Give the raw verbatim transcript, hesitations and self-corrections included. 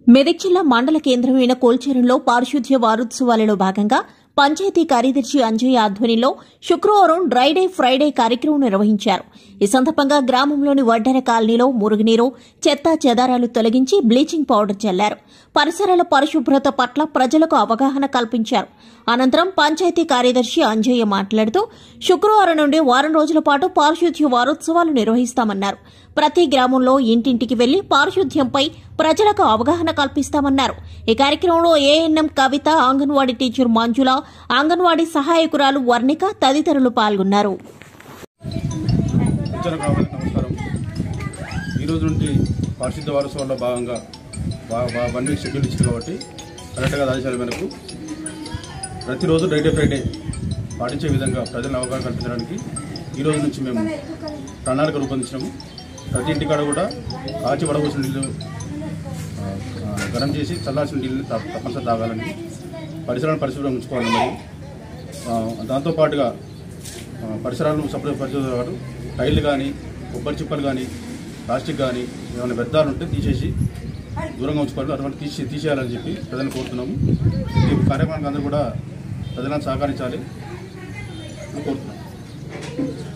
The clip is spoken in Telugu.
మెదక్ జిల్లా మండల కేంద్రమైన కోల్చేరులో పారిశుద్ధ్య వారోత్సవాలలో భాగంగా పంచాయతీ కార్యదర్శి అంజయ్య ఆధ్వర్యంలో శుక్రవారం డ్రై డే ఫ్రైడే కార్యక్రమం నిర్వహించారు. ఈ సందర్భంగా గ్రామంలోని వడ్డెర కాలనీలో మురుగునీరు, చెత్తా చెదారాలు తొలగించి బ్లీచింగ్ పౌడర్ చల్లారు. పరిసరాల పరిశుభ్రత పట్ల ప్రజలకు అవగాహన కల్పించారు. అనంతరం పంచాయతీ కార్యదర్శి అంజయ్య మాట్లాడుతూ శుక్రవారం నుండి వారం రోజుల పాటు పారిశుద్ధ్య వారోత్సవాలు నిర్వహిస్తామన్నారు. ప్రతి గ్రామంలో ఇంటింటికి వెళ్లి పారిశుద్ధ్యంపై ప్రజలకు అవగాహన కల్పిస్తామన్నారు. ఈ కార్యక్రమంలో ఏఎన్ఎం కవిత, అంగన్వాడీ టీచర్ మంజుల, అంగన్వాడీ సహాయకురాలు వర్ణిక తదితరులు పాల్గొన్నారు. ఈ రోజు నుండి పారిశుద్ధ్య వారోత్సవాల్లో భాగంగా వన్ వీక్ షెడ్యూల్ ఇచ్చింది కాబట్టి కరెక్ట్గా ఆదేశాల మేరకు ప్రతిరోజు డ్రై డే ఫ్రైడే పాటించే విధంగా ప్రజలను అవగాహన కల్పించడానికి ఈ రోజు నుంచి మేము ప్రణాళిక రూపొందించినాము. ప్రతి ఇంటికాడ కూడా కాచి వడబోసిన నీళ్ళు గరం చేసి చల్లాల్సిన నీళ్ళని తప్పనిసరి తాగాలని, పరిసరాలను పరిశుభ్రంగా ఉంచుకోవాలని, మరి దాంతోపాటుగా పరిసరాలను శుభ్రపరిచేవారు టైర్లు కానీ, కొబ్బరి చిప్పలు కానీ, ప్లాస్టిక్ కానీ ఏమైనా వ్యర్థాలు ఉంటే తీసేసి దూరంగా ఉంచుకోవాలి. అటువంటి తీసి తీసేయాలని చెప్పి ప్రజలను కోరుతున్నాము. ఈ కార్యక్రమానికి అందరూ కూడా ప్రజలను సహకరించాలి కోరుతున్నాం.